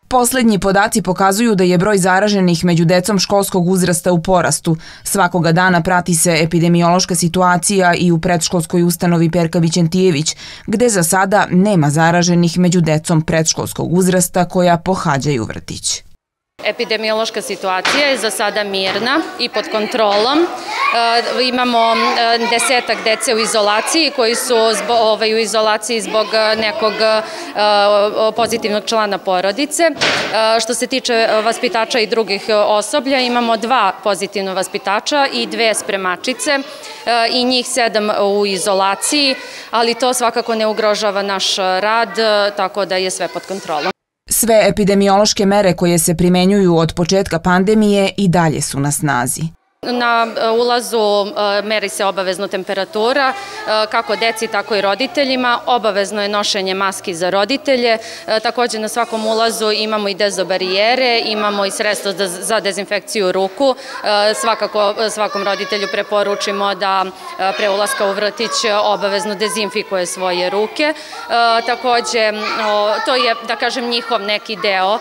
Poslednji podaci pokazuju da je broj zaraženih među decom školskog uzrasta u porastu. Svakoga dana prati se epidemiološka situacija i u predškolskoj ustanovi Perka Vićentijević, gde za sada nema zaraženih među decom predškolskog uzrasta koja pohađaju vrtić. Epidemiološka situacija je za sada mirna i pod kontrolom. Imamo 10-ak dece u izolaciji koji su u izolaciji zbog nekog pozitivnog člana porodice. Što se tiče vaspitača i drugih osoblja, imamo 2 pozitivna vaspitača i 2 spremačice i njih 7 u izolaciji, ali to svakako ne ugrožava naš rad, tako da je sve pod kontrolom. Sve epidemiološke mere koje se primenjuju od početka pandemije i dalje su na snazi. Na ulazu meri se obavezno temperatura, kako deci, tako i roditeljima. Obavezno je nošenje maski za roditelje. Također na svakom ulazu imamo i dezobarijere, imamo i sredstvo za dezinfekciju ruku. Svakako svakom roditelju preporučimo da pre ulaska u vrtić obavezno dezinfikuje svoje ruke. Također, to je, da kažem, njihov neki deo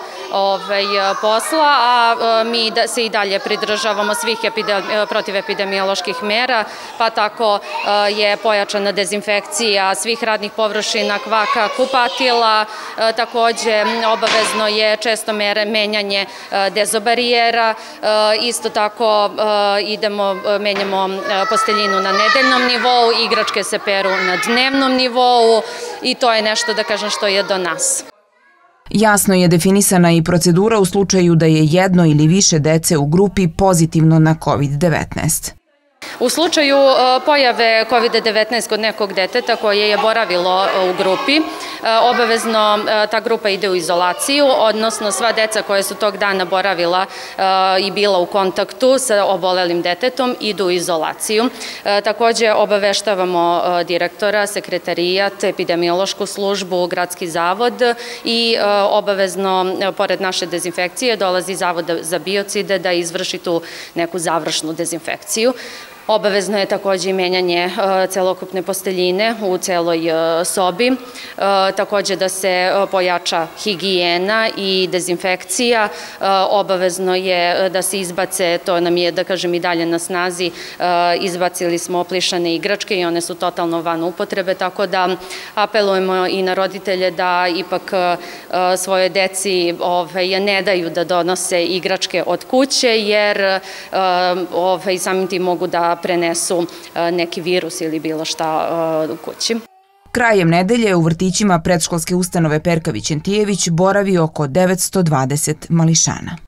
posla, a mi se i dalje pridržavamo svih protivepidemioloških mera, pa tako je pojačana dezinfekcija svih radnih površina, kvaka, kupatila. Također obavezno je često menjanje dezobarijera. Isto tako menjamo posteljinu na nedeljnom nivou, igračke se peru na dnevnom nivou i to je nešto, da kažem, što je do nas. Jasno je definisana i procedura u slučaju da je jedno ili više dece u grupi pozitivno na COVID-19. U slučaju pojave COVID-19 kod nekog deteta koje je boravilo u grupi, obavezno ta grupa ide u izolaciju, odnosno sva deca koja su tog dana boravila i bila u kontaktu sa obolelim detetom idu u izolaciju. Također obaveštavamo direktora, sekretarijat, epidemiološku službu, gradski zavod i obavezno, pored naše dezinfekcije, dolazi Zavod za biocide da izvrši tu neku završnu dezinfekciju. Obavezno je također i menjanje celokupne posteljine u celoj sobi, također da se pojača higijena i dezinfekcija, obavezno je da se izbace, to nam je, da kažem, i dalje na snazi, izbacili smo oplišane igračke i one su totalno van upotrebe, tako da apelujemo i na roditelje da ipak svoje deci ne daju da donose igračke od kuće, jer samim tim mogu da prenesu neki virus ili bilo šta u kući. Krajem nedelje u vrtićima predškolske ustanove Perka Vićentijević boravi oko 920 mališana.